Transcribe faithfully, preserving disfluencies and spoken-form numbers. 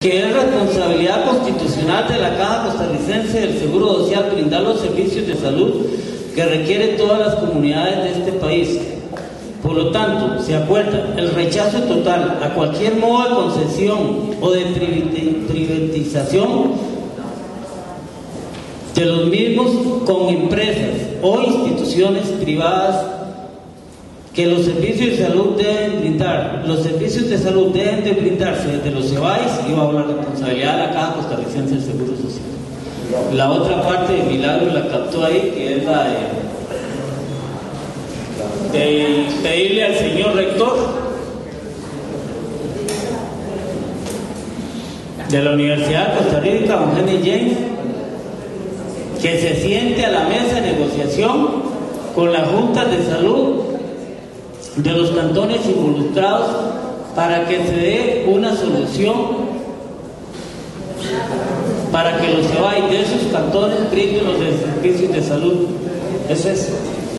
que es responsabilidad constitucional de la Caja Costarricense del Seguro Social brindar los servicios de salud que requieren todas las comunidades de este país. Por lo tanto, se acuerda el rechazo total a cualquier modo de concesión o de privatización de los mismos con empresas o instituciones privadas que los servicios de salud deben brindar. Los servicios de salud deben de brindarse desde los C E B A I S y bajo la responsabilidad de la Caja Costarricense del Seguro Social. La otra parte de Milagro la captó ahí, que es la de de pedirle al señor rector de la Universidad de Costa Rica, don Henry James, que se siente a la mesa de negociación con las juntas de salud de los cantones involucrados para que se dé una solución para que los C E B A I S de esos cantones brinden los servicios de salud. Eso es.